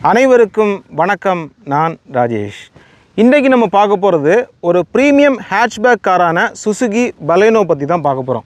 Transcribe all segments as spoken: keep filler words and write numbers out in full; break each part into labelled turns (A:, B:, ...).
A: அனைவருக்கும் வணக்கம். நான் ராஜேஷ். இன்றைக்கு நம்ம பார்க்க போகிறது ஒரு ப்ரீமியம் ஹேட்ச்பேக் காரான சுசுகி பலேனோ பற்றி தான் பார்க்க போகிறோம்.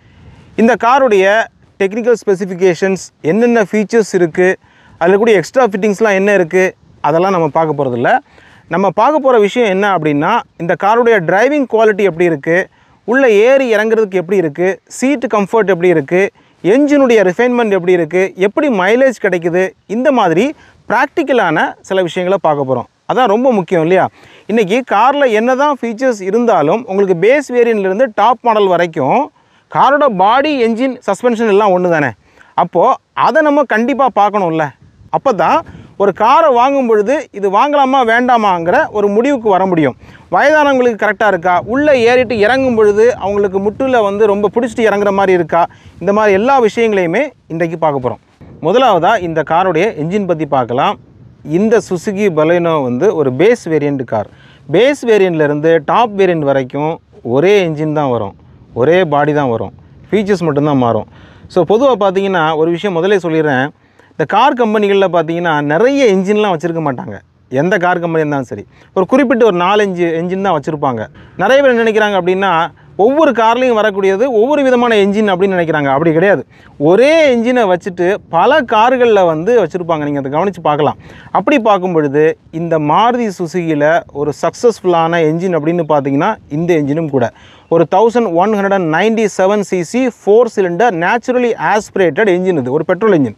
A: இந்த காருடைய டெக்னிக்கல் ஸ்பெசிஃபிகேஷன்ஸ், என்னென்ன ஃபீச்சர்ஸ் இருக்குது, அதில் கூடிய எக்ஸ்ட்ரா ஃபிட்டிங்ஸ்லாம் என்ன இருக்குது, அதெல்லாம் நம்ம பார்க்க போகிறதில்ல. நம்ம பார்க்க போகிற விஷயம் என்ன அப்படின்னா, இந்த காருடைய டிரைவிங் குவாலிட்டி எப்படி இருக்குது, உள்ளே ஏறி இறங்குறதுக்கு எப்படி இருக்குது, சீட்டு கம்ஃபர்ட் எப்படி இருக்குது, என்ஜினுடைய ரிஃபைன்மெண்ட் எப்படி இருக்குது, எப்படி மைலேஜ் கிடைக்குது, இந்த மாதிரி ப்ராக்டிக்கலான சில விஷயங்களை பார்க்க போகிறோம். அதான் ரொம்ப முக்கியம் இல்லையா? இன்றைக்கி காரில் என்ன தான் ஃபீச்சர்ஸ் இருந்தாலும் உங்களுக்கு பேஸ் வேரியன்ட்லேருந்து டாப் மாடல் வரைக்கும் காரோட பாடி, என்ஜின், சஸ்பென்ஷன் எல்லாம் ஒன்று தானே. அப்போது அதை நம்ம கண்டிப்பாக பார்க்கணும்ல. அப்போ தான் ஒரு காரை வாங்கும் பொழுது இது வாங்கலாமா வேண்டாமாங்கிற ஒரு முடிவுக்கு வர முடியும். வயதானவங்களுக்கு கரெக்டாக இருக்கா, உள்ளே ஏறிட்டு இறங்கும் பொழுது அவங்களுக்கு முட்டில் வந்து ரொம்ப பிடிச்சிட்டு இறங்குற மாதிரி இருக்கா, இந்த மாதிரி எல்லா விஷயங்களையுமே இன்றைக்கு பார்க்க போகிறோம். முதலாவதாக இந்த காரோடைய என்ஜின் பற்றி பார்க்கலாம். இந்த சுசுகி பலேனோ வந்து ஒரு பேஸ் வேரியண்ட் கார். பேஸ் வேரியண்ட்லேருந்து டாப் வேரியண்ட் வரைக்கும் ஒரே என்ஜின் தான் வரும், ஒரே பாடி தான் வரும், ஃபீச்சர்ஸ் மட்டும்தான் மாறும். ஸோ பொதுவாக பார்த்தீங்கன்னா ஒரு விஷயம் முதலே சொல்லிடுறேன், இந்த கார் கம்பெனிகளில் பார்த்தீங்கன்னா நிறைய என்ஜின்லாம் வச்சுருக்க மாட்டாங்க. எந்த கார் கம்பெனி இருந்தாலும் சரி, ஒரு குறிப்பிட்ட ஒரு நாலஞ்சு என்ஜின் தான் வச்சுருப்பாங்க. நிறைய பேர் என்ன நினைக்கிறாங்க அப்படின்னா, ஒவ்வொரு கார்லேயும் வரக்கூடியது ஒவ்வொரு விதமான என்ஜின் அப்படின்னு நினைக்கிறாங்க. அப்படி கிடையாது. ஒரே என்ஜினை வச்சுட்டு பல கார்களில் வந்து வச்சுருப்பாங்க. நீங்கள் அதை கவனித்து பார்க்கலாம். அப்படி பார்க்கும் பொழுது இந்த மாருதி சுசுகியில் ஒரு சக்ஸஸ்ஃபுல்லான என்ஜின் அப்படின்னு பார்த்தீங்கன்னா இந்த என்ஜினும் கூட ஒரு thousand one hundred and ninety seven CC four cylinder naturally aspirated engine. இது ஒரு பெட்ரோல் என்ஜின்.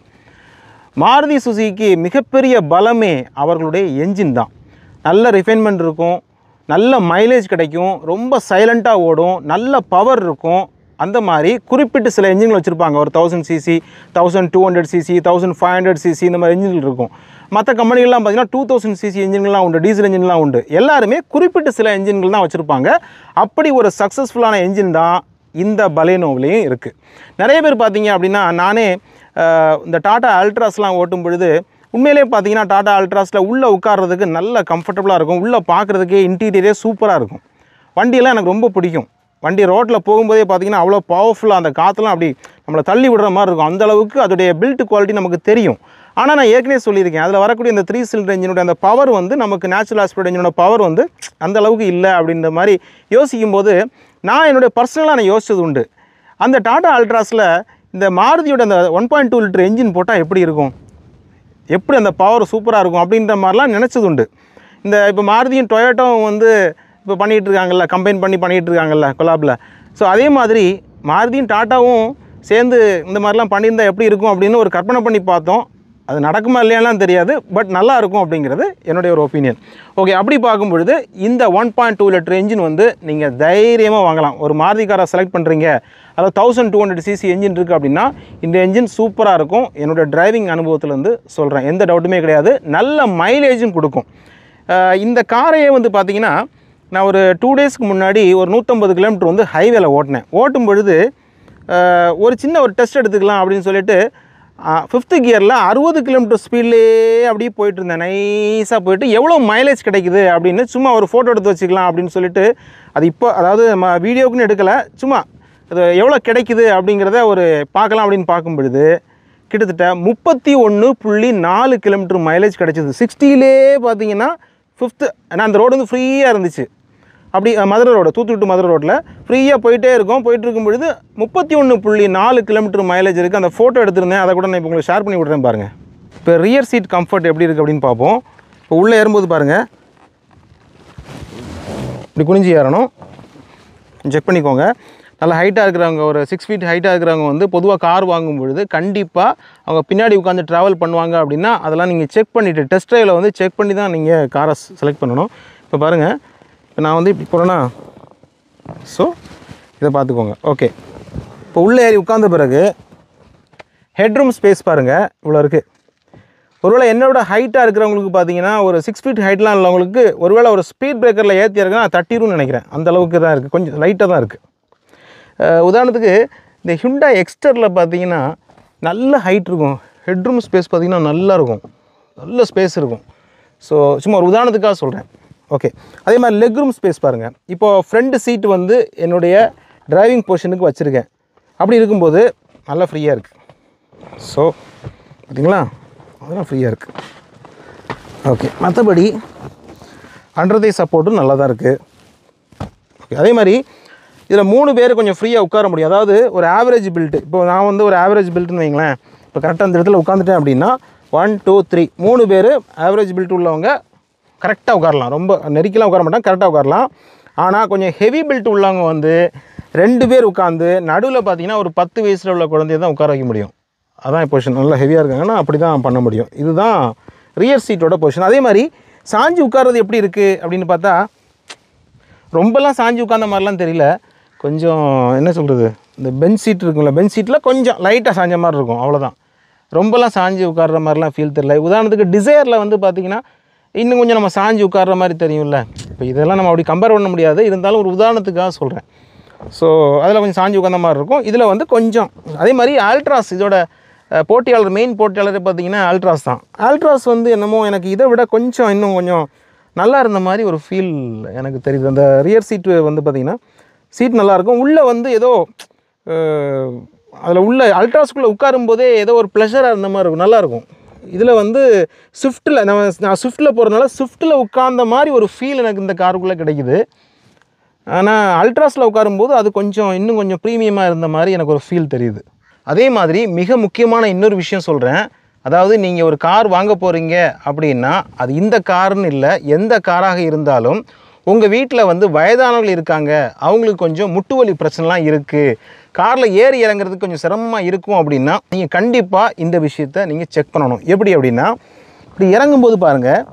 A: மாருதி சுசுகிக்கு மிகப்பெரிய பலமே அவர்களுடைய என்ஜின் தான். நல்ல ரிஃபைன்மெண்ட் இருக்கும், நல்ல மைலேஜ் கிடைக்கும், ரொம்ப சைலண்ட்டாக ஓடும், நல்ல பவர் இருக்கும். அந்த மாதிரி குறிப்பிட்டு சில என்ஜின்கள் வச்சுருப்பாங்க. ஒரு thousand CC, thousand two hundred CC, thousand five hundred CC, இந்த மாதிரி என்ஜின்கள் இருக்கும். மற்ற கம்பெனிகள்லாம் பார்த்தீங்கன்னா டூ தௌசண்ட் சிசி என்ஜின்கள்லாம் உண்டு, டீசல் என்ஜின்லாம் உண்டு. எல்லாருமே குறிப்பிட்டு சில என்ஜின்கள் தான் வச்சுருப்பாங்க. அப்படி ஒரு சக்ஸஸ்ஃபுல்லான என்ஜின் தான் இந்த பலேனோவிலையும் இருக்குது. நிறைய பேர் பார்த்தீங்க அப்படின்னா, நானே இந்த டாடா அல்ட்ராஸ்லாம் ஓட்டும் பொழுது உண்மையிலே பார்த்தீங்கன்னா டாடா அல்ட்ராஸில் உள்ளே உட்கார்றதுக்கு நல்ல கம்ஃபர்டபுளாக இருக்கும். உள்ளே பார்க்குறதுக்கே இன்டீரியரே சூப்பராக இருக்கும். வண்டியெல்லாம் எனக்கு ரொம்ப பிடிக்கும். வண்டி ரோட்டில் போகும்போதே பார்த்தீங்கன்னா அவ்வளோ பவர்ஃபுல்லாக அந்த காற்றுலாம் அப்படி நம்மளை தள்ளி விடுற மாதிரி இருக்கும். அந்தளவுக்கு அதோடைய பில்ட் குவாலிட்டி நமக்கு தெரியும். ஆனால் நான் ஏற்கனவே சொல்லியிருக்கேன், அதில் வரக்கூடிய இந்த த்ரீ சிலிண்டர் என்ஜினுடைய அந்த பவர் வந்து நமக்கு நேச்சுரல் ஆஸ்பிரேட் என்ஜினோட பவர் வந்து அந்தளவுக்கு இல்லை அப்படின்ற மாதிரி யோசிக்கும் போது நான் என்னுடைய பர்சனலாக நான் யோசிச்சது உண்டு. அந்த டாடா அல்ட்ராஸில் இந்த மாருதியோட அந்த one point two litre engine போட்டால் எப்படி இருக்கும், எப்படி அந்த பவர் சூப்பராக இருக்கும் அப்படின்ற மாதிரிலாம் நினச்சது உண்டு. இந்த இப்போ மாருதியும் டொயோட்டாவும் வந்து இப்போ பண்ணிகிட்டு இருக்காங்கல்ல, கம்பைன் பண்ணி பண்ணிகிட்டு இருக்காங்கல்ல கொலாபில். ஸோ அதே மாதிரி மாருதியும் டாட்டாவும் சேர்ந்து இந்த மாதிரிலாம் பண்ணியிருந்தால் எப்படி இருக்கும் அப்படின்னு ஒரு கற்பனை பண்ணி பார்த்தோம். அது நடக்குமா இல்லையாலாம் தெரியாது, பட் நல்லா இருக்கும் அப்படிங்கிறது என்னுடைய ஒரு ஒப்பீனியன். ஓகே, அப்படி பார்க்கும் பொழுது இந்த one point two litre engine வந்து நீங்கள் தைரியமாக வாங்கலாம். ஒரு மாருதி காரை செலக்ட் பண்ணுறீங்க, அதாவது thousand two hundred CC engine இருக்குது அப்படின்னா இந்த என்ஜின் சூப்பராக இருக்கும். என்னோடய டிரைவிங் அனுபவத்துலேருந்து சொல்கிறேன், எந்த டவுட்டுமே கிடையாது. நல்ல மைலேஜும் கொடுக்கும். இந்த காரையே வந்து பார்த்திங்கன்னா, நான் ஒரு டூ டேஸ்க்கு முன்னாடி ஒரு நூற்றம்பது கிலோமீட்டர் வந்து ஹைவேல ஓட்டினேன். ஓட்டும் பொழுது ஒரு சின்ன ஒரு டெஸ்ட் எடுத்துக்கலாம் அப்படின்னு சொல்லிட்டு ஃபிஃப்த்து கியரில் அறுபது கிலோமீட்டர் ஸ்பீட்லேயே அப்படியே போயிட்டு இருந்தேன். நைஸாக போயிட்டு எவ்வளோ மைலேஜ் கிடைக்குது அப்படின்னு சும்மா ஒரு ஃபோட்டோ எடுத்து வச்சுக்கலாம் அப்படின்னு சொல்லிட்டு, அது இப்போ அதாவது நம்ம வீடியோக்குன்னு எடுக்கலை, சும்மா அது எவ்வளோ கிடைக்குது அப்படிங்கிறத ஒரு பார்க்கலாம் அப்படின்னு பார்க்கும் பொழுது கிட்டத்தட்ட முப்பத்தி ஒன்று புள்ளி நாலு கிலோமீட்டர் மைலேஜ் கிடச்சிது. சிக்ஸ்டிலே பார்த்தீங்கன்னா ஃபிஃப்த்து, ஏன்னா அந்த ரோடு வந்து ஃப்ரீயாக இருந்துச்சு. அப்படி மதுரை ரோடு, தூத்துக்குடி மதுரை ரோட்டில் ஃப்ரீயாக போயிட்டே இருக்கும். போயிட்டு இருக்கும் பொழுது முப்பத்தி ஒன்று புள்ளி நாலு கிலோமீட்டர் மைலேஜ் இருக்குது. அந்த ஃபோட்டோ எடுத்துருந்தேன், அதை கூட நான் இப்போ உங்களுக்கு ஷேர் பண்ணி விட்றேன் பாருங்கள். இப்போ ரியர் சீட் கம்ஃபர்ட் எப்படி இருக்குது அப்படின்னு பார்ப்போம். இப்போ உள்ளே ஏறும்போது பாருங்கள், இப்படி குனிஞ்சி ஏறணும். செக் பண்ணிக்கோங்க. நல்லா ஹைட்டாக இருக்கிறவங்க, ஒரு சிக்ஸ் ஃபீட் ஹைட்டாக இருக்கிறவங்க வந்து பொதுவாக கார் வாங்கும் பொழுது கண்டிப்பாக அவங்க பின்னாடி உட்காந்து ட்ராவல் பண்ணுவாங்க அப்படின்னா அதெல்லாம் நீங்கள் செக் பண்ணிவிட்டு டெஸ்ட் ட்ரைவில் வந்து செக் பண்ணி தான் நீங்கள் காரை செலக்ட் பண்ணணும். இப்போ பாருங்கள், இப்போ நான் வந்து இப்படி போகிறேன்னா, ஸோ இதை பார்த்துக்கோங்க. ஓகே, இப்போ உள்ளே ஏறி உட்கார்ந்த பிறகு ஹெட்ரூம் ஸ்பேஸ் பாருங்கள், இவ்வளோ இருக்குது. ஒருவேளை என்னோட ஹைட்டாக இருக்கிறவங்களுக்கு பார்த்தீங்கன்னா ஒரு சிக்ஸ் ஃபீட் ஹைட்லாம் உள்ளவங்களுக்கு ஒருவேளை ஒரு ஸ்பீட் பிரேக்கரில் ஏற்றி இருக்குன்னா தட்டிடும்னு நினைக்கிறேன். அந்தளவுக்கு தான் இருக்குது, கொஞ்சம் லைட்டாக தான் இருக்குது. உதாரணத்துக்கு இந்த ஹுண்டாய் எக்ஸ்டரில் பார்த்தீங்கன்னா நல்ல ஹைட் இருக்கும், ஹெட்ரூம் ஸ்பேஸ் பார்த்திங்கன்னா நல்லா இருக்கும், நல்ல ஸ்பேஸ் இருக்கும். ஸோ சும்மா ஒரு உதாரணத்துக்காக சொல்கிறேன். ஓகே, அதே மாதிரி லெக் ரூம் ஸ்பேஸ் பாருங்கள். இப்போது ஃப்ரண்ட் சீட்டு வந்து என்னுடைய டிரைவிங் பொசிஷனுக்கு வச்சுருக்கேன். அப்படி இருக்கும்போது நல்லா ஃப்ரீயாக இருக்குது. ஸோ பார்த்திங்களா, அதெல்லாம் ஃப்ரீயாக இருக்குது. ஓகே, மற்றபடி அண்டர் தி சப்போர்ட்டும் நல்லா தான் இருக்குது. ஓகே, அதே மாதிரி இதில் மூணு பேர் கொஞ்சம் ஃப்ரீயாக உட்கார முடியும். அதாவது ஒரு ஆவரேஜ் பில்ட்டு, இப்போ நான் வந்து ஒரு ஆவரேஜ் பில்ட்டுன்னு வைங்களேன், இப்போ கரெக்டாக அந்த இடத்துல உட்காந்துட்டேன் அப்படின்னா ஒன் டூ த்ரீ மூணு பேர் ஆவரேஜ் பில்ட் உள்ளவங்க கரெக்டாக உட்காரலாம். ரொம்ப நெருக்கிலாம் உட்கார மாட்டாங்க, கரெக்டாக உட்காரலாம். ஆனால் கொஞ்சம் ஹெவி பில்ட் உள்ளவங்க வந்து ரெண்டு பேர் உட்காந்து நடுவில் பார்த்தீங்கன்னா ஒரு பத்து வயசில் உள்ள குழந்தைய தான் உட்கார வைக்க முடியும். அதான் பொசிஷன். நல்லா ஹெவியாக இருக்காங்கன்னா அப்படி தான் பண்ண முடியும். இதுதான் ரியர் சீட்டோட பொசிஷன். அதே மாதிரி சாஞ்சி உட்கார்றது எப்படி இருக்குது அப்படின்னு பார்த்தா, ரொம்பலாம் சாஞ்சி உட்கார்ந்த மாதிரிலாம் தெரியல. கொஞ்சம் என்ன சொல்கிறது, இந்த பெஞ்ச் சீட் இருக்குங்களா, பெஞ்ச் சீட்டில் கொஞ்சம் லைட்டாக சாஞ்ச மாதிரி இருக்கும், அவ்வளோதான். ரொம்பலாம் சாஞ்சி உட்கார்ற மாதிரிலாம் ஃபீல் தெரியல. உதாரணத்துக்கு டிசைரில் வந்து பார்த்திங்கன்னா இன்னும் கொஞ்சம் நம்ம சாஞ்சி உட்கார்ற மாதிரி தெரியும்ல. இப்போ இதெல்லாம் நம்ம அப்படி கம்பேர் பண்ண முடியாது, இருந்தாலும் ஒரு உதாரணத்துக்காக சொல்கிறேன். ஸோ அதில் கொஞ்சம் சாஞ்சி உட்கார்ந்த மாதிரி இருக்கும், இதில் வந்து கொஞ்சம். அதே மாதிரி ஆல்ட்ராஸ், இதோட போட்டியாளர், மெயின் போட்டியாளர் பார்த்திங்கன்னா ஆல்ட்ராஸ் தான். ஆல்ட்ராஸ் வந்து என்னமோ எனக்கு இதை விட கொஞ்சம் இன்னும் கொஞ்சம் நல்லா இருந்த மாதிரி ஒரு ஃபீல் எனக்கு தெரியுது. அந்த ரியர் சீட்டு வந்து பார்த்திங்கன்னா சீட் நல்லாயிருக்கும். உள்ளே வந்து ஏதோ அதில் உள்ள அல்ட்ராஸ்குள்ளே உட்காரும்போதே ஏதோ ஒரு ப்ளஷராக இருந்த மாதிரி இருக்கும், நல்லாயிருக்கும். இதில் வந்து ஸ்விஃப்ட்டில் நம்ம நான் ஸ்விஃப்ட்டில் போகிறதுனால ஸ்விஃப்ட்டில் உட்கார்ந்த மாதிரி ஒரு ஃபீல் எனக்கு இந்த காருக்குள்ளே கிடைக்குது. ஆனால் அல்ட்ராஸில் உட்காரும்போது அது கொஞ்சம் இன்னும் கொஞ்சம் ப்ரீமியமாக இருந்த மாதிரி எனக்கு ஒரு ஃபீல் தெரியுது. அதே மாதிரி மிக முக்கியமான இன்னொரு விஷயம் சொல்கிறேன். அதாவது நீங்கள் ஒரு கார் வாங்க போகிறீங்க அப்படின்னா, அது இந்த காருன்னு இல்லை, எந்த காராக இருந்தாலும் உங்கள் வீட்டில் வந்து வயதானவர்கள் இருக்காங்க, அவங்களுக்கு கொஞ்சம் முட்டு வலி பிரச்சனைலாம் இருக்குது, காரில் ஏறி இறங்குறதுக்கு கொஞ்சம் சிரமமாக இருக்கும் அப்படின்னா நீங்கள் கண்டிப்பாக இந்த விஷயத்தை நீங்கள் செக் பண்ணணும். எப்படி அப்படின்னா, இப்படி இறங்கும்போது பாருங்கள்,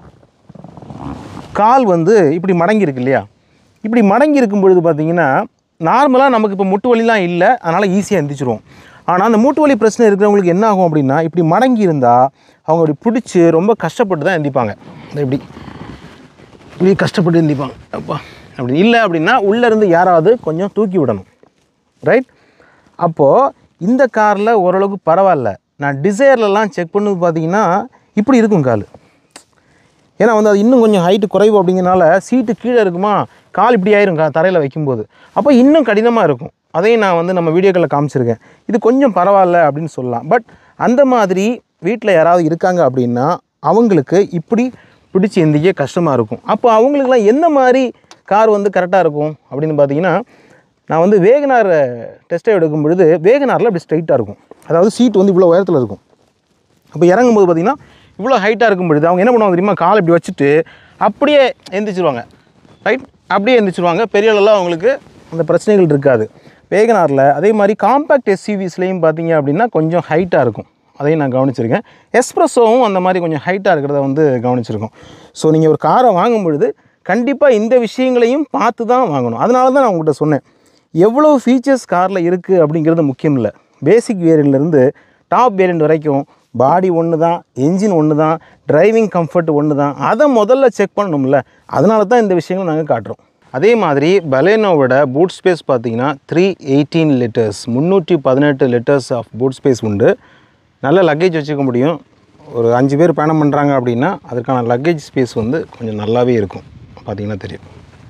A: கால் வந்து இப்படி மடங்கி இருக்கு இல்லையா? இப்படி மடங்கி இருக்கும் பொழுது பார்த்திங்கன்னா நார்மலாக நமக்கு இப்போ முட்டு வலிலாம் இல்லை, அதனால் ஈஸியாக எந்திரிச்சிருவோம். ஆனால் அந்த மூட்டு வலி பிரச்சனை இருக்கிறவங்களுக்கு என்ன ஆகும் அப்படின்னா, இப்படி மடங்கி இருந்தால் அவங்க இப்படி பிடிச்சி ரொம்ப கஷ்டப்பட்டு தான் எந்திப்பாங்க. இப்படி இப்படி கஷ்டப்பட்டு எந்திப்பாங்க. அப்பா அப்படி இல்லை அப்படின்னா உள்ளேருந்து யாராவது கொஞ்சம் தூக்கி விடணும், ரைட்? அப்போது இந்த காரில் ஓரளவுக்கு பரவாயில்ல. நான் டிசைர்லலாம் செக் பண்ணது பார்த்திங்கன்னா இப்படி இருக்கும் கால். ஏன்னா வந்து அது இன்னும் கொஞ்சம் ஹைட்டு குறைவு அப்படிங்கிறனால சீட்டு கீழே இருக்குமா, கால் இப்படி ஆயிரும் கா தரையில் வைக்கும்போது, அப்போ இன்னும் கடினமாக இருக்கும். அதையும் நான் வந்து நம்ம வீடியோக்களில் காமிச்சிருக்கேன். இது கொஞ்சம் பரவாயில்ல அப்படின்னு சொல்லலாம். பட் அந்த மாதிரி வீட்டில் யாராவது இருக்காங்க அப்படின்னா அவங்களுக்கு இப்படி பிடிச்சி எந்திக்க கஷ்டமாக இருக்கும். அப்போ அவங்களுக்குலாம் எந்த மாதிரி கார் வந்து கரெக்டாக இருக்கும் அப்படின்னு பார்த்தீங்கன்னா, நான் வந்து வேகனார் டெஸ்ட்டை எடுக்கும் பொழுது வேகனாரில் அப்படி ஸ்ட்ரைட்டாக இருக்கும். அதாவது சீட் வந்து இவ்வளோ உயரத்தில் இருக்கும். அப்போ இறங்கும்போது பார்த்திங்கன்னா இவ்வளோ ஹைட்டாக இருக்கும் பொழுது அவங்க என்ன பண்ணுவாங்க தெரியுமா, கால் இப்படி வச்சுட்டு அப்படியே எந்திரிச்சிருவாங்க, ரைட்? அப்படியே எந்திரிச்சிருவாங்க. பெரிய அளவில் அவங்களுக்கு அந்த பிரச்சனைகள் இருக்காது வேகனாரில். அதே மாதிரி காம்பேக்ட் எஸ்யூவிஸ்லேயும் பார்த்தீங்க அப்படின்னா கொஞ்சம் ஹைட்டாக இருக்கும், அதையும் நான் கவனிச்சிருக்கேன். எஸ்ப்ரெஸ்ஸோவும் அந்த மாதிரி கொஞ்சம் ஹைட்டாக இருக்கிறத வந்து கவனிச்சிருக்கோம். ஸோ நீங்கள் ஒரு காரை வாங்கும் பொழுது கண்டிப்பாக இந்த விஷயங்களையும் பார்த்து தான் வாங்கணும். அதனால தான் நான் உங்கள்கிட்ட சொன்னேன், எவ்வளோ ஃபீச்சர்ஸ் காரில் இருக்குது அப்படிங்கிறது முக்கியம் இல்லை. பேசிக் வேரியண்ட்லேருந்து டாப் வேரியண்ட் வரைக்கும் பாடி ஒன்று தான், என்ஜின் ஒன்று தான், டிரைவிங் கம்ஃபர்ட் ஒன்று தான். அதை முதல்ல செக் பண்ணணும்ல, அதனால தான் இந்த விஷயங்களை நாங்கள் காட்டுறோம். அதே மாதிரி பலேனோவோட பூட் ஸ்பேஸ் பார்த்தீங்கன்னா த்ரீ எயிட்டீன் லிட்டர்ஸ் முந்நூற்றி பதினெட்டு லிட்டர்ஸ் ஆஃப் பூட் ஸ்பேஸ் உண்டு. நல்ல லக்கேஜ் வச்சுக்க முடியும். ஒரு அஞ்சு பேர் பயணம் பண்ணுறாங்க அப்படின்னா அதற்கான லக்கேஜ் ஸ்பேஸ் வந்து கொஞ்சம் நல்லாவே இருக்கும், பார்த்திங்கன்னா தெரியும்.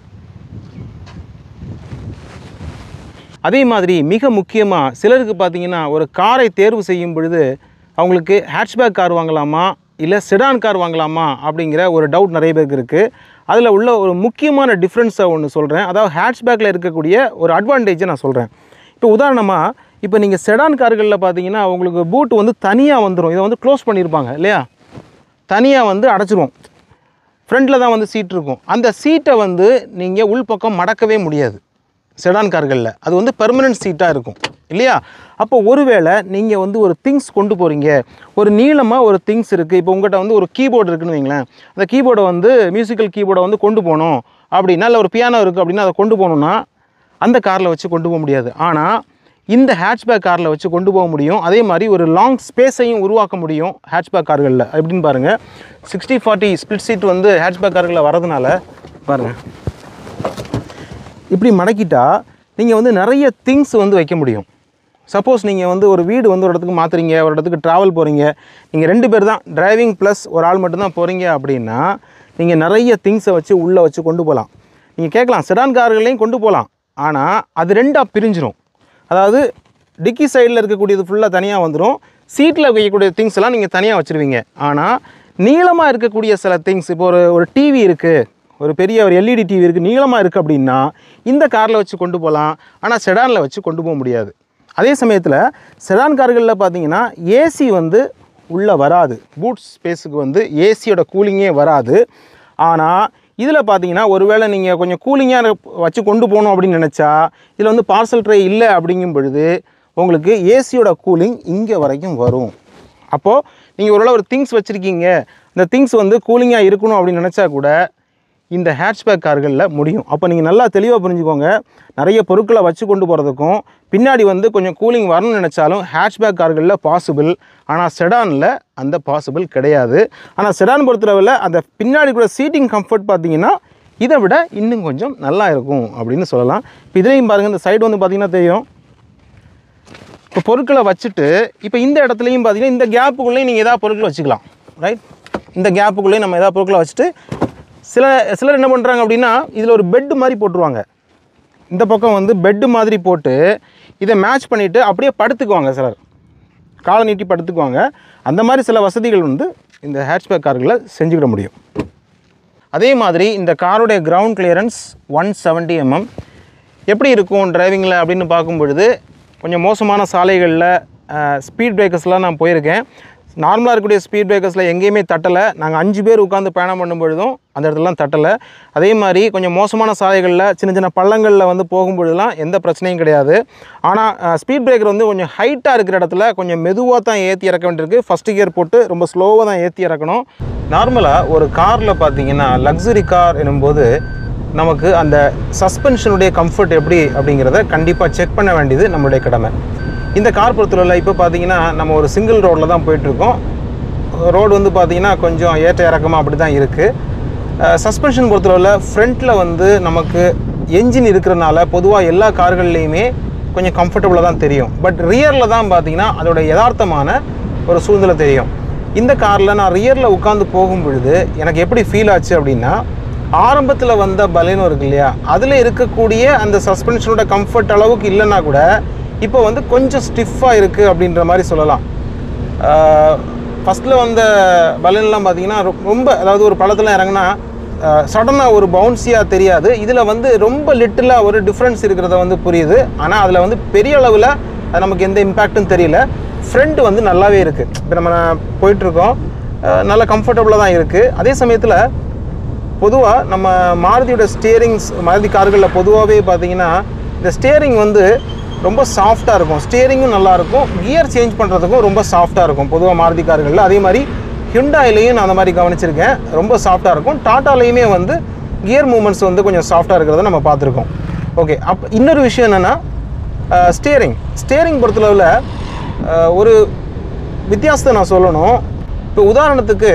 A: அதே மாதிரி மிக முக்கியமாக சிலருக்கு பார்த்திங்கன்னா ஒரு காரை தேர்வு செய்யும் பொழுது அவங்களுக்கு ஹேட்ச்பேக் கார் வாங்கலாமா இல்லை செடான் கார் வாங்கலாமா அப்படிங்கிற ஒரு டவுட் நிறைய பேருக்கு இருக்குது. அதில் உள்ள ஒரு முக்கியமான டிஃப்ரென்ஸை ஒன்று சொல்கிறேன். அதாவது ஹேட்ச்பேக்கில் இருக்கக்கூடிய ஒரு அட்வான்டேஜை நான் சொல்கிறேன். இப்போ உதாரணமாக இப்போ நீங்கள் செடான் கார்களில் பார்த்தீங்கன்னா உங்களுக்கு பூட் வந்து தனியாக வந்துடும். இதை வந்து க்ளோஸ் பண்ணியிருப்பாங்க இல்லையா, தனியாக வந்து அடைச்சிருவோம். ஃப்ரண்ட்டில் தான் வந்து சீட் இருக்கும். அந்த சீட்டை வந்து நீங்கள் உள்பக்கம் மடக்கவே முடியாது செடான் கார்களில். அது வந்து பெர்மனன்ட் சீட்டாக இருக்கும் இல்லையா. அப்போ ஒருவேளை நீங்கள் வந்து ஒரு திங்ஸ் கொண்டு போகிறீங்க, ஒரு நீளமாக ஒரு திங்ஸ் இருக்குது, இப்போ உங்கள்கிட்ட வந்து ஒரு கீபோர்டு இருக்குதுன்னு வைங்களேன், அந்த கீபோர்டை வந்து மியூசிக்கல் கீபோர்டை வந்து கொண்டு போகணும் அப்படின்னா, இல்லை ஒரு பியானோ இருக்குது அப்படின்னா அதை கொண்டு போகணுன்னா அந்த காரில் வச்சு கொண்டு போக முடியாது. ஆனால் இந்த ஹேட்ச்பேக் காரில் வச்சு கொண்டு போக முடியும். அதே மாதிரி ஒரு லாங் ஸ்பேஸையும் உருவாக்க முடியும் ஹேட்ச்பேக் கார்களில். எப்படின்னு பாருங்கள், சிக்ஸ்டி ஃபார்ட்டி ஸ்பிளிட் சீட் வந்து ஹேட்ச்பேக் கார்களில் வரதுனால பாருங்கள், இப்படி மடக்கிட்டா நீங்கள் வந்து நிறைய திங்ஸ் வந்து வைக்க முடியும். சப்போஸ் நீங்கள் வந்து ஒரு வீடு வந்து ஒரு இடத்துக்கு மாற்றுறீங்க, ஒரு இடத்துக்கு ட்ராவல் போகிறீங்க, நீங்கள் ரெண்டு பேர் தான் டிரைவிங் ப்ளஸ் ஒரு ஆள் மட்டும்தான் போகிறீங்க அப்படின்னா நீங்கள் நிறைய திங்ஸை வச்சு உள்ளே வச்சு கொண்டு போகலாம். நீங்கள் கேட்கலாம் செடான் கார்களையும் கொண்டு போகலாம், ஆனால் அது ரெண்டாக பிரிஞ்சிடும். அதாவது டிக்கி சைடில் இருக்கக்கூடியது ஃபுல்லாக தனியாக வந்துடும், சீட்டில் வைக்கக்கூடிய திங்ஸ் எல்லாம் நீங்கள் தனியாக வச்சுருவீங்க. ஆனால் நீளமாக இருக்கக்கூடிய சில திங்ஸ், இப்போ ஒரு ஒரு டிவி இருக்குது, ஒரு பெரிய ஒரு எல்இடி டிவி இருக்குது, நீளமாக இருக்குது அப்படின்னா இந்த காரில் வச்சு கொண்டு போகலாம். ஆனால் செடானில் வச்சு கொண்டு போக முடியாது. அதே சமயத்தில் செடான் கார்களில் பார்த்தீங்கன்னா ஏசி வந்து உள்ளே வராது. பூட் ஸ்பேஸுக்கு வந்து ஏசியோட கூலிங்கே வராது. ஆனால் இதில் பார்த்தீங்கன்னா ஒருவேளை நீங்கள் கொஞ்சம் கூலிங்காக வச்சு கொண்டு போகணும் அப்படின்னு நினச்சா இதில் வந்து பார்சல் ட்ரே இல்லை அப்படிங்கும் பொழுது உங்களுக்கு ஏசியோட கூலிங் இங்கே வரைக்கும் வரும். அப்போது நீங்கள் ஒருவேளை ஒரு திங்ஸ் வச்சுருக்கீங்க, இந்த திங்ஸ் வந்து கூலிங்காக இருக்கணும் அப்படின்னு நினச்சா கூட இந்த ஹேட்ச்பேக் கார்களில் முடியும். அப்போ நீங்கள் நல்லா தெளிவாக புரிஞ்சுக்கோங்க, நிறைய பொருட்களை வச்சு கொண்டு போகிறதுக்கும் பின்னாடி வந்து கொஞ்சம் கூலிங் வரணும்னு நினச்சாலும் ஹேட்ச்பேக் கார்களில் பாசிபிள். ஆனால் செடானில் அந்த பாசிபிள் கிடையாது. ஆனால் செடான் பொறுத்தளவில் அந்த பின்னாடி கூட சீட்டிங் கம்ஃபர்ட் பார்த்தீங்கன்னா இதை விட இன்னும் கொஞ்சம் நல்லா இருக்கும் அப்படின்னு சொல்லலாம். இப்போ இதுலேயும் பாருங்கள், இந்த சைடு வந்து பார்த்திங்கன்னா தெரியும். இப்போ பொருட்களை வச்சுட்டு இப்போ இந்த இடத்துலையும் பார்த்தீங்கன்னா இந்த கேப்புக்குள்ளேயும் நீங்கள் எதாவது பொருட்களை வச்சுக்கலாம். ரைட், இந்த கேப்புக்குள்ளேயும் நம்ம எதாவது பொருட்களை வச்சுட்டு சில சிலர் என்ன பண்ணுறாங்க அப்படின்னா இதில் ஒரு பெட்டு மாதிரி போட்டுருவாங்க. இந்த பக்கம் வந்து பெட்டு மாதிரி போட்டு இதை மேட்ச் பண்ணிவிட்டு அப்படியே படுத்துக்குவாங்க. சிலர் காலை நீட்டி படுத்துக்குவாங்க. அந்த மாதிரி சில வசதிகள் வந்து இந்த ஹேட்ச்பேக் கார்களில் செஞ்சுக்கிட முடியும். அதே மாதிரி இந்த காருடைய ground clearance one seventy mm எப்படி இருக்கும் டிரைவிங்கில் அப்படின்னு பார்க்கும் பொழுது கொஞ்சம் மோசமான சாலைகளில் ஸ்பீட் பிரேக்கர்ஸ்லாம் நான் போயிருக்கேன். நார்மலாக இருக்கக்கூடிய ஸ்பீட் பிரேக்கர்ஸில் எங்கேயுமே தட்டலை. நாங்கள் அஞ்சு பேர் உட்காந்து பயணம் பண்ணும்பொழுதும் அந்த இடத்துலலாம் தட்டலை. அதே மாதிரி கொஞ்சம் மோசமான சாலைகளில் சின்ன சின்ன பள்ளங்களில் வந்து போகும்பொழுதுலாம் எந்த பிரச்சனையும் கிடையாது. ஆனால் ஸ்பீட் பிரேக்கர் வந்து கொஞ்சம் ஹைட்டாக இருக்கிற இடத்துல கொஞ்சம் மெதுவாக தான் ஏற்றி இறக்க வேண்டியிருக்கு. ஃபஸ்ட்டு கியர் போட்டு ரொம்ப ஸ்லோவாக தான் ஏற்றி இறக்கணும். நார்மலாக ஒரு காரில் பார்த்தீங்கன்னா லக்ஸுரி கார் எனும்போது நமக்கு அந்த சஸ்பென்ஷனுடைய கம்ஃபர்ட் எப்படி அப்படிங்கிறத கண்டிப்பாக செக் பண்ண வேண்டியது நம்மளுடைய கடமை. இந்த கார் பொறுத்தவரையில் இப்போ பார்த்தீங்கன்னா நம்ம ஒரு சிங்கிள் ரோடில் தான் போயிட்டுருக்கோம். ரோடு வந்து பார்த்திங்கன்னா கொஞ்சம் ஏற்ற இறக்கமாக அப்படி தான் இருக்குது. சஸ்பென்ஷன் பொறுத்தவரையில் ஃப்ரண்ட்டில் வந்து நமக்கு என்ஜின் இருக்கிறனால பொதுவாக எல்லா கார்கள்லேயுமே கொஞ்சம் கம்ஃபர்டபுளாக தான் தெரியும். பட் ரியரில் தான் பார்த்திங்கன்னா அதோட யதார்த்தமான ஒரு சூழ்நிலை தெரியும். இந்த காரில் நான் ரியரில் உட்காந்து போகும் பொழுது எனக்கு எப்படி ஃபீல் ஆச்சு அப்படின்னா, ஆரம்பத்தில் வந்த பலேனோ இருக்கு இல்லையா, அதில் இருக்கக்கூடிய அந்த சஸ்பென்ஷனோட கம்ஃபர்ட் அளவுக்கு இல்லைன்னா கூட இப்போ வந்து கொஞ்சம் ஸ்டிஃபாக இருக்குது அப்படின்ற மாதிரி சொல்லலாம். ஃபஸ்ட்டில் வந்த பலேனெலாம் பார்த்திங்கன்னா ரொம்ப, அதாவது ஒரு பழத்தில் இறங்கினா சடனாக ஒரு பவுன்ஸியாக தெரியாது. இதில் வந்து ரொம்ப லிட்டிலாக ஒரு டிஃப்ரென்ஸ் இருக்கிறத வந்து புரியுது. ஆனால் அதில் வந்து பெரிய அளவில் அது நமக்கு எந்த இம்பேக்டும் தெரியல. ஃப்ரண்ட் வந்து நல்லாவே இருக்குது. இப்போ நம்ம போயிட்டுருக்கோம், நல்லா கம்ஃபர்டபுளாக தான் இருக்குது. அதே சமயத்தில் பொதுவாக நம்ம மாருதியோட ஸ்டியரிங்ஸ், மாருதி கார்களில் பொதுவாகவே பார்த்திங்கன்னா இந்த ஸ்டியரிங் வந்து ரொம்ப சாஃப்டாக இருக்கும். ஸ்டியரிங்கும் நல்லாயிருக்கும், கியர் சேஞ்ச் பண்ணுறதுக்கும் ரொம்ப சாஃப்டாக இருக்கும் பொதுவாக மாருதி கார்களில். அதே மாதிரி ஹிண்டாயிலையும் நான் அந்த மாதிரி கவனிச்சிருக்கேன், ரொம்ப சாஃப்டாக இருக்கும். டாட்டாலையுமே வந்து கியர் மூமெண்ட்ஸ் வந்து கொஞ்சம் சாஃப்டாக இருக்கிறத நம்ம பார்த்துருக்கோம். ஓகே, அப்போ இன்னொரு விஷயம் என்னென்னா ஸ்டியரிங் ஸ்டியரிங் பொறுத்தளவில் ஒரு வித்தியாசத்தை நான் சொல்லணும். இப்போ உதாரணத்துக்கு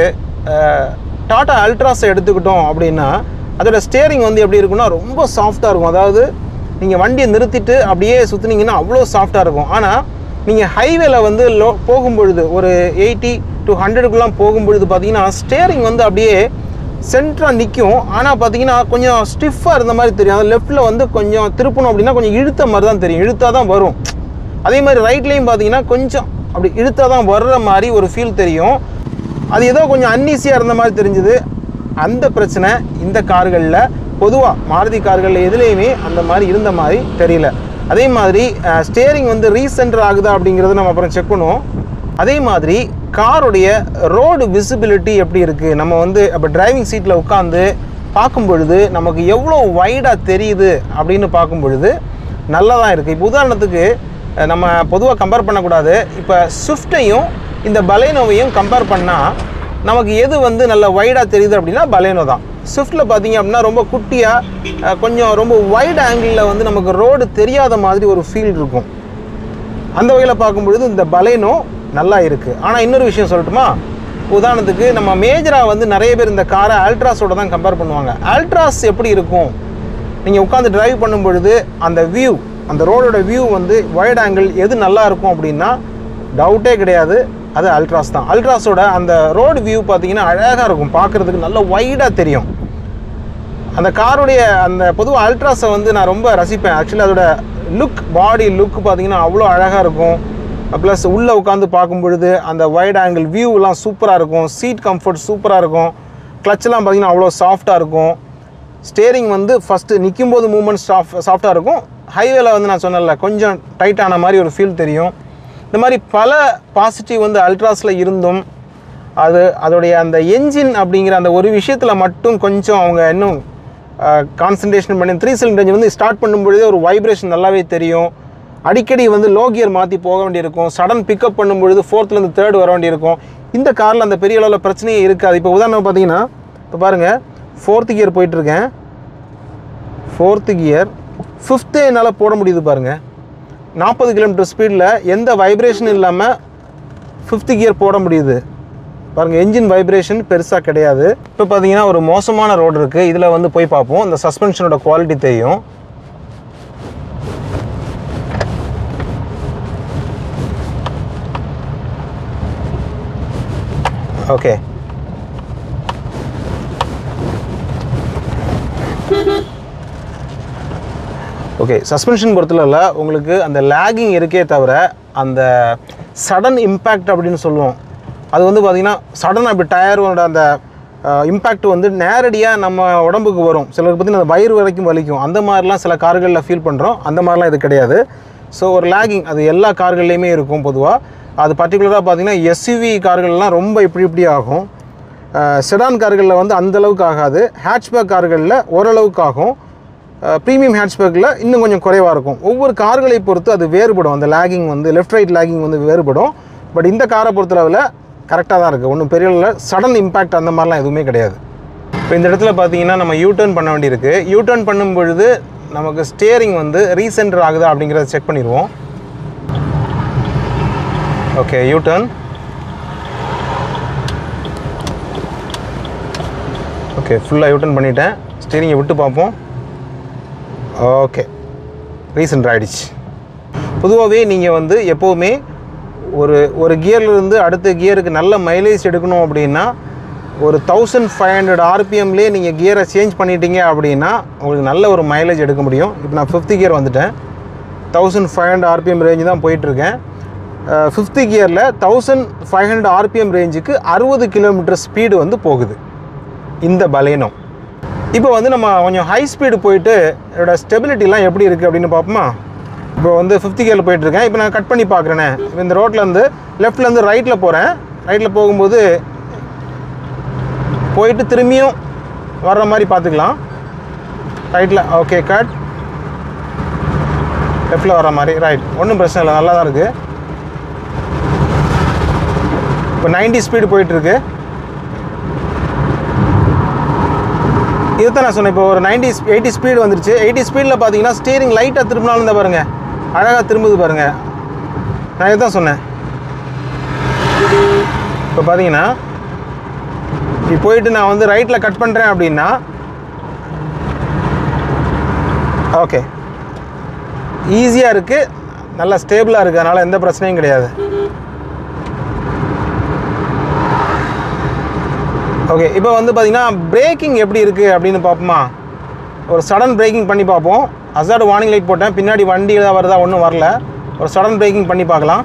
A: டாட்டா அல்ட்ராஸை எடுத்துக்கிட்டோம் அப்படின்னா அதோட ஸ்டியரிங் வந்து எப்படி இருக்குன்னா ரொம்ப சாஃப்டாக இருக்கும். அதாவது நீங்கள் வண்டியை நிறுத்திட்டு அப்படியே சுற்றுனீங்கன்னா அவ்வளோ சாஃப்டாக இருக்கும். ஆனால் நீங்கள் ஹைவேல வந்து லோ போகும்பொழுது ஒரு எயிட்டி டு ஹண்ட்ரடுக்குலாம் போகும்பொழுது பார்த்தீங்கன்னா ஸ்டியரிங் வந்து அப்படியே சென்டராக நிற்கும். ஆனால் பார்த்தீங்கன்னா கொஞ்சம் ஸ்டிஃபாக இருந்த மாதிரி தெரியும். அது லெஃப்ட்டில் வந்து கொஞ்சம் திருப்பணும் அப்படின்னா கொஞ்சம் இழுத்த மாதிரி தான் தெரியும், இழுத்தாக தான் வரும். அதே மாதிரி ரைட்லேயும் பார்த்தீங்கன்னா கொஞ்சம் அப்படி இழுத்தாக தான் வர்ற மாதிரி ஒரு ஃபீல் தெரியும். அது ஏதோ கொஞ்சம் அன்ஈஸியாக இருந்த மாதிரி தெரிஞ்சுது. அந்த பிரச்சனை இந்த கார்களில் பொதுவாக மாருதி கார்களில் எதுலேயுமே அந்த மாதிரி இருந்த மாதிரி தெரியல. அதே மாதிரி ஸ்டியரிங் வந்து ரீசென்டர் ஆகுதா அப்படிங்கிறத நம்ம அப்புறம் செக் பண்ணுவோம். அதே மாதிரி காருடைய ரோடு விசிபிலிட்டி எப்படி இருக்குது, நம்ம வந்து அப்போ டிரைவிங் சீட்டில் உட்காந்து பார்க்கும் பொழுது நமக்கு எவ்வளோ வைடாக தெரியுது அப்படின்னு பார்க்கும் பொழுது நல்லா தான் இருக்குது. இப்போ உதாரணத்துக்கு நம்ம பொதுவாக கம்பேர் பண்ணக்கூடாது. இப்போ ஸ்விஃப்ட்டையும் இந்த பலேனோவையும் கம்பேர் பண்ணால் நமக்கு எது வந்து நல்ல வைடாக தெரியுது அப்படின்னா பலேனோ தான். ஸ்விஃப்ட்டில் பார்த்தீங்க அப்படின்னா ரொம்ப குட்டியாக கொஞ்சம் ரொம்ப வைட் ஆங்கிளில் வந்து நமக்கு ரோடு தெரியாத மாதிரி ஒரு ஃபீல் இருக்கும். அந்த வகையில் பார்க்கும்பொழுது இந்த பலேனோ நல்லா இருக்குது. ஆனால் இன்னொரு விஷயம் சொல்லட்டுமா, உதாரணத்துக்கு நம்ம மேஜராக வந்து நிறைய பேர் இந்த காரை அல்ட்ராஸோட தான் கம்பேர் பண்ணுவாங்க. அல்ட்ராஸ் எப்படி இருக்கும், நீங்கள் உட்காந்து டிரைவ் பண்ணும் பொழுது அந்த வியூ, அந்த ரோடோட வியூ வந்து வைட் ஆங்கிள் எது நல்லா இருக்கும் அப்படின்னா டவுட்டே கிடையாது, அது அல்ட்ராஸ் தான். அல்ட்ராஸோட அந்த ரோடு வியூ பார்த்தீங்கன்னா அழகாக இருக்கும், பார்க்குறதுக்கு நல்ல வைடாக தெரியும். அந்த காருடைய அந்த பொதுவாக அல்ட்ராஸை வந்து நான் ரொம்ப ரசிப்பேன். ஆக்சுவலி அதோட லுக், பாடி லுக் பார்த்தீங்கன்னா அவ்வளோ அழகாக இருக்கும். ப்ளஸ் உள்ளே உட்காந்து பார்க்கும் பொழுது அந்த வைட் ஆங்கிள் வியூலாம் சூப்பராக இருக்கும். சீட் கம்ஃபர்ட் சூப்பராக இருக்கும். கிளச்செலாம் பார்த்திங்கன்னா அவ்வளோ சாஃப்டாக இருக்கும். ஸ்டேரிங் வந்து ஃபஸ்ட்டு நிற்கும் போது மூவ்மெண்ட் சாஃப்ட் சாஃப்டாக இருக்கும். ஹைவேல வந்து நான் சொன்னல கொஞ்சம் டைட்டான மாதிரி ஒரு ஃபீல் தெரியும். இந்த மாதிரி பல பாசிட்டிவ் வந்து அல்ட்ராஸில் இருந்தும் அது அதோடைய அந்த என்ஜின் அப்படிங்கிற அந்த ஒரு விஷயத்தில் மட்டும் கொஞ்சம் அவங்க இன்னும் கான்சன்ட்ரேஷன் பண்ணி த்ரீ சிலிண்டர் என்ஜின் வந்து ஸ்டார்ட் பண்ணும்பொழுதே ஒரு வைப்ரேஷன் நல்லாவே தெரியும். அடிக்கடி வந்து லோ கியர் மாற்றி போக வேண்டியிருக்கும். சடன் பிக்கப் பண்ணும்பொழுது ஃபோர்த்துலேருந்து தேர்ட் வர வேண்டியிருக்கும். இந்த காரில் அந்த பெரிய அளவில் பிரச்சனையே இருக்காது. இப்போ உதாரணம் பார்த்தீங்கன்னா இப்போ பாருங்கள், ஃபோர்த்து கியர் போயிட்டுருக்கேன். ஃபோர்த்து கியர் ஃபிஃப்த்து என்னால் போட முடியுது பாருங்கள். நாற்பது கிலோமீட்டர் ஸ்பீடில் எந்த வைப்ரேஷனும் இல்லாமல் ஃபிஃப்த்து கியர் போட முடியுது பாருங்கள். என்ஜின் வைப்ரேஷன் பெருசாக கிடையாது. இப்போ பார்த்தீங்கன்னா ஒரு மோசமான ரோடு இருக்குது. இதில் வந்து போய் பார்ப்போம். இந்த சஸ்பென்ஷனோட குவாலிட்டி தெரியும். ஓகே, ஓகே சஸ்பென்ஷன் பொறுத்தல உங்களுக்கு அந்த லேகிங் இருக்கே தவிர அந்த சடன் இம்பேக்ட் அப்படின்னு சொல்லுவோம். அது வந்து பார்த்திங்கன்னா சடன் அப்படி டயரோட அந்த இம்பேக்ட் வந்து நேரடியாக நம்ம உடம்புக்கு வரும். சிலருக்கு பார்த்திங்கன்னா அந்த வயிறு வரைக்கும் வலிக்கும். அந்த மாதிரிலாம் சில கார்களில் ஃபீல் பண்ணுறோம். அந்த மாதிரிலாம் இது கிடையாது. ஸோ ஒரு லேகிங் அது எல்லா கார்கள்லேயுமே இருக்கும் பொதுவாக. அது பர்டிகுலராக பார்த்திங்கன்னா எஸ்யூவி கார்கள்லாம் ரொம்ப இப்படி இப்படி ஆகும். செடான் கார்களில் வந்து அந்தளவுக்கு ஆகாது. ஹேட்ச்பேக் கார்களில் ஓரளவுக்கு ஆகும். ப்ரீமியம் ஹேட்ச்பேக்கில் இன்னும் கொஞ்சம் குறைவாக இருக்கும். ஒவ்வொரு கார்களை பொறுத்து அது வேறுபடும். அந்த லேகிங் வந்து லெஃப்ட் ரைட் லேகிங் வந்து வேறுபடும். பட் இந்த காரை பொறுத்தளவில் கரெக்டாக தான் இருக்குது. ஒன்றும் பெரிய இல்லை. சடன் இம்பேக்ட் அந்த மாதிரிலாம் எதுவுமே கிடையாது. இப்போ இந்த இடத்துல பார்த்தீங்கன்னா நம்ம யூ டர்ன் பண்ண வேண்டியிருக்கு. யூ டர்ன் பண்ணும் பொழுது நமக்கு ஸ்டியரிங் வந்து ரீசென்டர் ஆகுதா அப்படிங்கிறத செக் பண்ணிடுவோம். Okay, U turn. ஓகே, ஃபுல்லாக யூ டர்ன் பண்ணிட்டேன். ஸ்டியரிங்கை விட்டு பார்ப்போம். ஓகே, ரீசென்டர் ஆகிடுச்சு. பொதுவாகவே நீங்கள் வந்து எப்போவுமே ஒரு ஒரு கியர்லேருந்து அடுத்த கியருக்கு நல்ல மைலேஜ் எடுக்கணும் அப்படின்னா ஒரு தௌசண்ட் ஃபைவ் ஹண்ட்ரட் ஆர்பிஎம்லேயே நீங்கள் கியரை சேஞ்ச் பண்ணிட்டீங்க அப்படின்னா உங்களுக்கு நல்ல ஒரு மைலேஜ் எடுக்க முடியும். இப்போ நான் ஃபிஃப்த்து கியர் வந்துட்டேன். Thousand five hundred RPM range தான் போயிட்டுருக்கேன். ஃபிஃப்த்து கியரில் தௌசண்ட் ஃபைவ் ஹண்ட்ரட் ஆர்பிஎம் ரேஞ்சுக்கு அறுபது கிலோமீட்டர் ஸ்பீடு வந்து போகுது இந்த பலேனோ. இப்போ வந்து நம்ம கொஞ்சம் ஹை ஸ்பீடு போயிட்டு இதோட ஸ்டெபிலிட்டிலாம் எப்படி இருக்குது அப்படின்னு பார்ப்போமா. இப்போ வந்து ஃபிஃப்த் கியரில் போயிட்டுருக்கேன். இப்போ நான் கட் பண்ணி பார்க்குறேனே. இப்போ இந்த ரோட்லேருந்து லெஃப்ட்லேருந்து ரைட்டில் போகிறேன். ரைட்டில் போகும்போது போயிட்டு திரும்பியும் வர்ற மாதிரி பார்த்துக்கலாம். ரைட்டில் ஓகே கட், லெஃப்டில் வர மாதிரி ரைட், ஒன்றும் பிரச்சனை இல்லை, நல்லா தான் இருக்குது. இப்போ நைன்ட்டி ஸ்பீடு போயிட்டுருக்கு. இதுதான் நான் சொன்னேன். இப்போ ஒரு நைன்ட்டி எயிட்டி ஸ்பீடு வந்துருச்சு. எயிட்டி ஸ்பீடில் பார்த்தீங்கன்னா ஸ்டீரிங் லைட்டாக திரும்பினாலும் இருந்தால் பாருங்கள், அழகாக திரும்புது பாருங்கள். நான் இதுதான் சொன்னேன். இப்போ பார்த்தீங்கன்னா இப்போ போயிட்டு நான் வந்து ரைட்டில் கட் பண்ணுறேன் அப்படின்னா ஓகே ஈஸியாக இருக்குது, நல்லா ஸ்டேபிளாக இருக்குது, அதனால் எந்த பிரச்சனையும் கிடையாது. ஓகே, இப்போ வந்து பார்த்திங்கன்னா பிரேக்கிங் எப்படி இருக்குது அப்படின்னு பார்ப்போமா. ஒரு சடன் பிரேக்கிங் பண்ணி பார்ப்போம். ஹசார்டு வார்னிங் லைட் போட்டேன், பின்னாடி வண்டி தான் வருதா, ஒன்றும் வரல. ஒரு சடன் பிரேக்கிங் பண்ணி பார்க்கலாம்.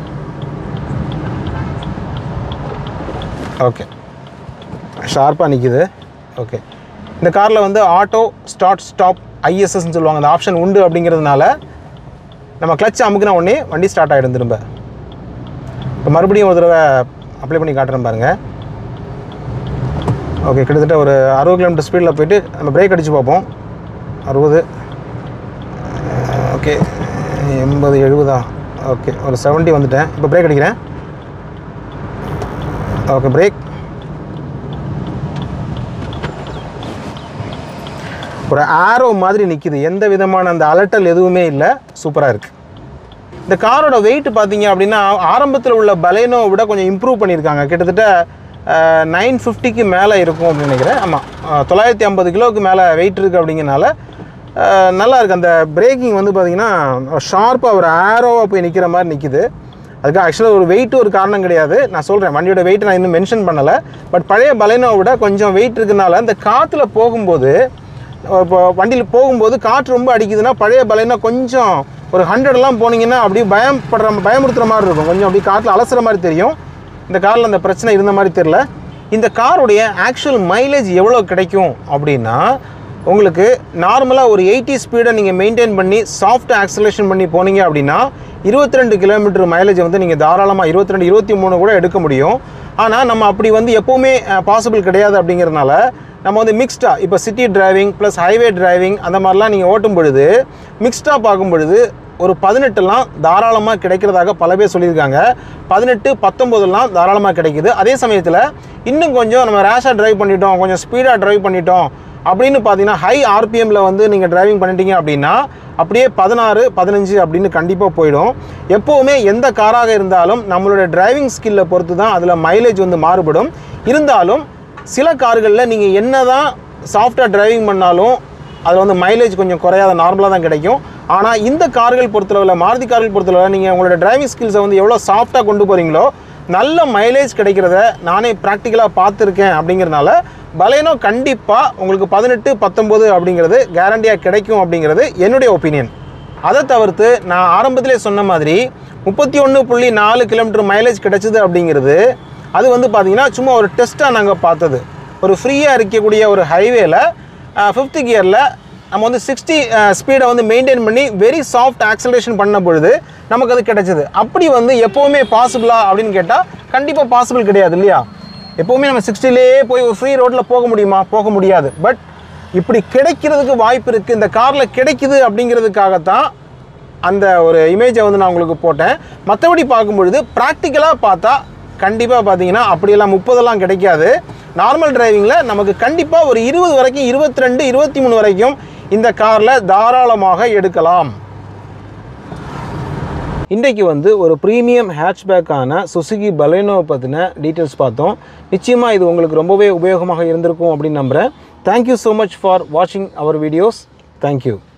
A: ஓகே, ஷார்ப்பாக நிற்கிது. ஓகே, இந்த காரில் வந்து ஆட்டோ ஸ்டார்ட் ஸ்டாப் ஐஎஸ்எஸ்ன்னு சொல்லுவாங்க, அந்த ஆப்ஷன் உண்டு. அப்படிங்கிறதுனால நம்ம கிளச் அமுக்குனா உடனே வண்டி ஸ்டார்ட் ஆகிடும் திரும்ப. இப்போ மறுபடியும் ஒரு தடவை அப்ளை பண்ணி காட்டுறேன் பாருங்கள். ஓகே, கிட்டத்தட்ட ஒரு அறுபது கிலோமீட்டர் ஸ்பீடில் போய்ட்டு நம்ம பிரேக் அடித்து பார்ப்போம். அறுபது, ஓகே, எண்பது எழுபதா, ஓகே, ஒரு செவன்ட்டி வந்துட்டேன். இப்போ பிரேக் அடிக்கிறேன். Okay, brake. ஒரு ஆரோ மாதிரி நிற்கிது, எந்த விதமான அந்த அலட்டல் எதுவுமே இல்லை, சூப்பராக இருக்குது. இந்த காரோட வெயிட் பார்த்தீங்க அப்படின்னா ஆரம்பத்தில் உள்ள பலேனோவை விட கொஞ்சம் இம்ப்ரூவ் பண்ணியிருக்காங்க. கிட்டத்தட்ட நைன் ஃபிஃப்டிக்கு மேலே இருக்கும் அப்படின்னு நினைக்கிறேன். ஆமாம், தொள்ளாயிரத்தி ஐம்பது கிலோவுக்கு மேலே வெயிட் இருக்குது. அப்படிங்கிறனால நல்லா இருக்குது. அந்த பிரேக்கிங் வந்து பார்த்திங்கன்னா ஷார்ப்பாக ஒரு ஆரோவாக போய் நிற்கிற மாதிரி நிற்கிது. அதுக்கு ஆக்சுவலாக ஒரு வெயிட்டு ஒரு காரணம் கிடையாது. நான் சொல்கிறேன், வண்டியோட வெயிட் நான் இன்னும் மென்ஷன் பண்ணலை. பட் பழைய பலேனோவை விட கொஞ்சம் வெயிட் இருக்குனால இந்த காற்றுல போகும்போது, இப்போ வண்டியில் போகும்போது காற்று ரொம்ப அடிக்குதுன்னா பழைய பலேனோ கொஞ்சம் ஒரு ஹண்ட்ரட்லாம் போனீங்கன்னா அப்படியே பயப்படுற பயமுறுத்துகிற மாதிரி இருக்கும், கொஞ்சம் அப்படியே காற்றில் அலசுகிற மாதிரி தெரியும். இந்த காரில் அந்த பிரச்சனை இருந்த மாதிரி தெரியல. இந்த காருடைய ஆக்சுவல் மைலேஜ் எவ்வளோ கிடைக்கும் அப்படின்னா, உங்களுக்கு நார்மலாக ஒரு எயிட்டி ஸ்பீடை நீங்கள் மெயின்டைன் பண்ணி சாஃப்ட் ஆக்சலேஷன் பண்ணி போனீங்க அப்படின்னா இருபத்தி ரெண்டு கிலோமீட்டர் மைலேஜ் வந்து நீங்கள் தாராளமாக இருபத்தி ரெண்டு இருபத்தி மூணு கூட எடுக்க முடியும். ஆனால் நம்ம அப்படி வந்து எப்போவுமே பாசிபிள் கிடையாது. அப்படிங்கிறதுனால நம்ம வந்து மிக்ஸ்டாக இப்போ city driving plus highway driving அந்த மாதிரிலாம் நீங்கள் ஓட்டும் பொழுது மிக்ஸ்டாக பார்க்கும் பொழுது ஒரு பதினெட்டுலாம் தாராளமாக கிடைக்கிறதாக பல பேர் சொல்லியிருக்காங்க. பதினெட்டு பத்தொம்போதுலாம் தாராளமாக கிடைக்குது. அதே சமயத்தில் இன்னும் கொஞ்சம் நம்ம ரேஷாக ட்ரைவ் பண்ணிட்டோம், கொஞ்சம் ஸ்பீடாக ட்ரைவ் பண்ணிட்டோம் அப்படின்னு பார்த்தீங்கன்னா ஹை ஆர்பிஎம்மில் வந்து நீங்கள் டிரைவிங் பண்ணிட்டீங்க அப்படின்னா அப்படியே பதினாறு பதினஞ்சு அப்படின்னு கண்டிப்பாக போயிடும். எப்போவுமே எந்த காராக இருந்தாலும் நம்மளோட டிரைவிங் ஸ்கில்லை பொறுத்து தான் அதில் மைலேஜ் வந்து மாறுபடும். இருந்தாலும் சில கார்களில் நீங்கள் என்ன தான் சாஃப்டாக டிரைவிங் பண்ணாலும் அதில் வந்து மைலேஜ் கொஞ்சம் குறையாத நார்மலாக தான் கிடைக்கும். ஆனால் இந்த கார்கள் பொறுத்தளவில், மாருதி கார்கள் பொறுத்தளவில் நீங்கள் உங்களோட டிரைவிங் ஸ்கில்ஸை வந்து எவ்வளோ சாஃப்டாக கொண்டு போகிறீங்களோ நல்ல மைலேஜ் கிடைக்கிறத நானே ப்ராக்டிக்கலாக பார்த்துருக்கேன். அப்படிங்கிறதுனால பலேனோ கண்டிப்பாக உங்களுக்கு பதினெட்டு பத்தொம்போது அப்படிங்கிறது கேரண்டியாக கிடைக்கும் அப்படிங்கிறது என்னுடைய ஒப்பீனியன். அதை தவிர்த்து நான் ஆரம்பத்திலே சொன்ன மாதிரி முப்பத்தி ஒன்று புள்ளி நாலு கிலோமீட்டர் மைலேஜ் கிடைச்சிது அப்படிங்கிறது அது வந்து பார்த்திங்கன்னா சும்மா ஒரு டெஸ்ட்டாக நாங்கள் பார்த்தது. ஒரு ஃப்ரீயாக இருக்கக்கூடிய ஒரு ஹைவேல ஃபிஃப்த் கியரில் நம்ம வந்து சிக்ஸ்டி ஸ்பீடை வந்து மெயின்டைன் பண்ணி வெரி சாஃப்ட் ஆக்சலேஷன் பண்ண பொழுது நமக்கு அது கிடைச்சிது. அப்படி வந்து எப்போவுமே பாசிபிளா அப்படின்னு கேட்டால் கண்டிப்பாக பாசிபிள் கிடையாது இல்லையா? எப்போவுமே நம்ம சிக்ஸ்டிலேயே போய் ஒரு ஃப்ரீ ரோட்டில் போக முடியுமா? போக முடியாது. பட் இப்படி கிடைக்கிறதுக்கு வாய்ப்பு இருக்குது. இந்த காரில் கிடைக்குது அப்படிங்கிறதுக்காகத்தான் அந்த ஒரு இமேஜை வந்து நான் உங்களுக்கு போட்டேன். மற்றபடி பார்க்கும்பொழுது ப்ராக்டிக்கலாக பார்த்தா கண்டிப்பாக பார்த்தீங்கன்னா அப்படியெல்லாம் முப்பதெல்லாம் கிடைக்காது. நார்மல் டிரைவிங்கில் நமக்கு கண்டிப்பாக ஒரு இருபது வரைக்கும் இருபத்தி ரெண்டு இருபத்தி மூணு வரைக்கும் இந்த காரில் தாராளமாக எடுக்கலாம். இன்றைக்கு வந்து ஒரு ப்ரீமியம் ஹேட்ச்பேக்கான சுசுகி பலேனோவை பற்றின டீட்டெயில்ஸ் பார்த்தோம். நிச்சயமாக இது உங்களுக்கு ரொம்பவே உபயோகமாக இருந்திருக்கும் அப்படின்னு நம்புகிறேன். தேங்க்யூ ஸோ மச் ஃபார் வாட்சிங் அவர் வீடியோஸ். தேங்க்யூ.